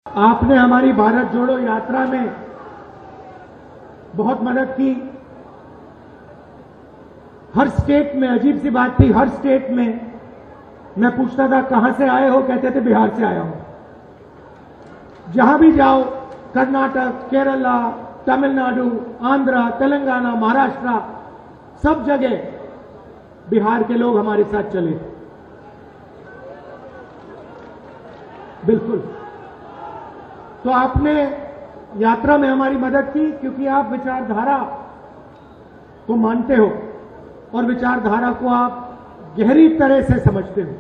आपने हमारी भारत जोड़ो यात्रा में बहुत मदद की। हर स्टेट में अजीब सी बात थी, हर स्टेट में मैं पूछता था कहां से आए हो, कहते थे बिहार से आया हूं। जहां भी जाओ, कर्नाटक, केरला, तमिलनाडु, आंध्रा, तेलंगाना, महाराष्ट्र, सब जगह बिहार के लोग हमारे साथ चले। बिल्कुल। तो आपने यात्रा में हमारी मदद की क्योंकि आप विचारधारा को मानते हो और विचारधारा को आप गहरी तरह से समझते हो।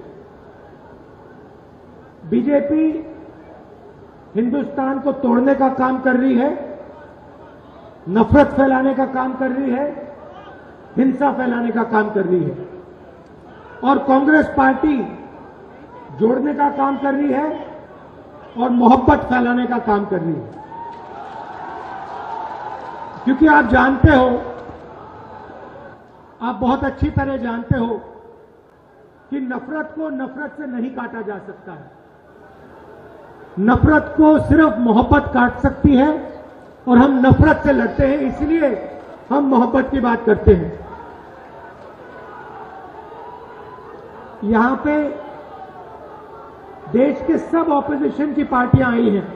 बीजेपी हिंदुस्तान को तोड़ने का काम कर रही है, नफरत फैलाने का काम कर रही है, हिंसा फैलाने का काम कर रही है, और कांग्रेस पार्टी जोड़ने का काम कर रही है और मोहब्बत फैलाने का काम कर रही है। क्योंकि आप जानते हो, आप बहुत अच्छी तरह जानते हो कि नफरत को नफरत से नहीं काटा जा सकता है। नफरत को सिर्फ मोहब्बत काट सकती है और हम नफरत से लड़ते हैं, इसलिए हम मोहब्बत की बात करते हैं। यहां पे देश के सब ऑपोजिशन की पार्टियां आई हैं,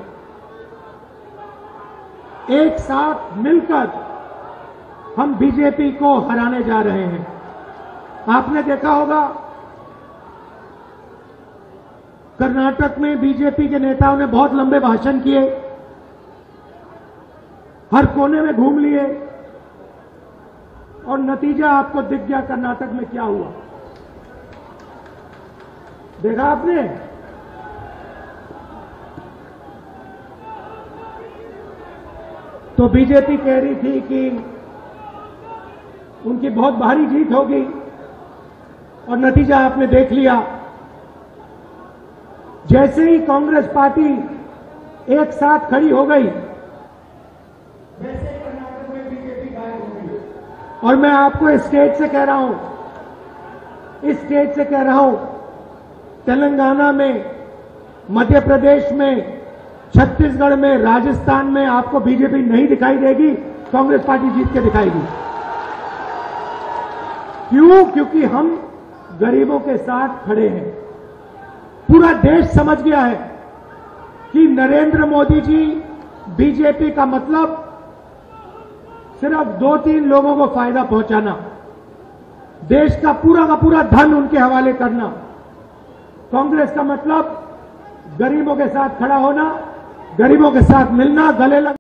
एक साथ मिलकर हम बीजेपी को हराने जा रहे हैं। आपने देखा होगा कर्नाटक में बीजेपी के नेताओं ने बहुत लंबे भाषण किए, हर कोने में घूम लिए, और नतीजा आपको दिख गया कर्नाटक में क्या हुआ। देखा आपने? तो बीजेपी कह रही थी कि उनकी बहुत भारी जीत होगी और नतीजा आपने देख लिया। जैसे ही कांग्रेस पार्टी एक साथ खड़ी हो गई, वैसे कर्नाटक में बीजेपी गायब हो गई। और मैं आपको इस स्टेज से कह रहा हूं, इस स्टेज से कह रहा हूं, तेलंगाना में, मध्य प्रदेश में, छत्तीसगढ़ में, राजस्थान में आपको बीजेपी नहीं दिखाई देगी, कांग्रेस पार्टी जीत के दिखाएगी। क्यों? क्योंकि हम गरीबों के साथ खड़े हैं। पूरा देश समझ गया है कि नरेंद्र मोदी जी, बीजेपी का मतलब सिर्फ 2-3 लोगों को फायदा पहुंचाना, देश का पूरा धन उनके हवाले करना। कांग्रेस का मतलब गरीबों के साथ खड़ा होना, गरीबों के साथ मिलना, गले लगना।